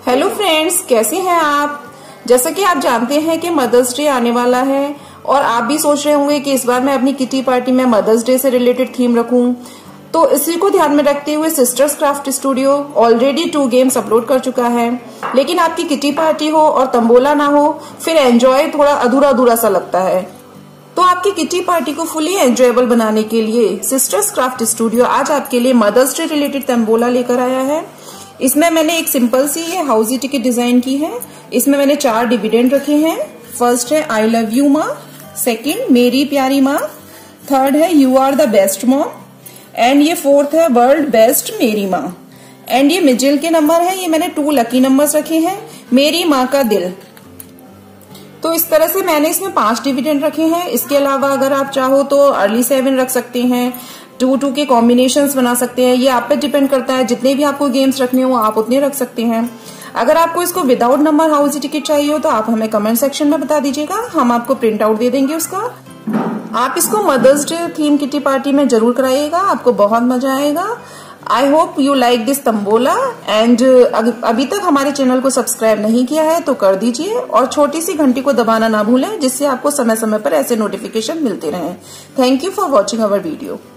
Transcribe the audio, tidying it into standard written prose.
Hello friends, कैसे हैं आप। जैसा कि आप जानते हैं कि मदर्स डे आने वाला है और आप भी सोच रहे होंगे कि इस बार मैं अपनी किटी पार्टी में मदर्स डे से रिलेटेड थीम रखूं। तो इसी को ध्यान में रखते हुए sisters craft studio already 2 games upload कर चुका है। लेकिन आपकी किटी पार्टी हो और तंबोला ना हो, फिर एंजॉय थोड़ा अधूरा अधूरा सा लगता है। तो आपकी किटी पार्टी को फुली एंजॉयबल बनाने के लिए सिस्टर्स क्राफ्ट स्टूडियो आज आपके लिए मदर्स डे रिलेटेड तंबोला लेकर आया है। इसमें मैंने एक सिंपल सी ये हाउसी टिकट डिजाइन की है। इसमें मैंने 4 डिविडेंड रखे हैं। फर्स्ट है आई लव यू माँ, सेकंड मेरी प्यारी माँ, थर्ड है you are the best mom and ये फोर्थ है वर्ल्ड बेस्ट मेरी माँ। एंड ये मिडिल के नंबर है, ये मैंने 2 लकी नंबर्स रखे हैं, मेरी माँ का दिल। तो इस तरह से मैंने इसमें 5 डिविडेंड रखे हैं। इसके अलावा अगर आप चाहो तो अर्ली 7 रख सकते हैं, 2-2 के कॉम्बिनेशंस बना सकते हैं। ये आप पे डिपेंड करता है, जितने भी आपको गेम्स रखने हो आप उतने रख सकते हैं। अगर आपको इसको विदाउट नंबर हाउसी टिकट चाहिए हो तो आप हमें कमेंट सेक्शन में बता दीजिएगा, हम आपको प्रिंट आउट दे देंगे उसका। आप इसको mothers day theme kitty party में जरूर कराइएगा, आपको बहुत मजा आएगा। I hope you like this tambola and अभी तक हमारे चैनल को सब्सक्राइब नहीं किया है तो कर दीजिए और छोटी सी घंटी को दबाना ना भूलें, जिससे आपको समय समय पर ऐसे नोटिफिकेशन मिलते रहें। Thank you for watching our video.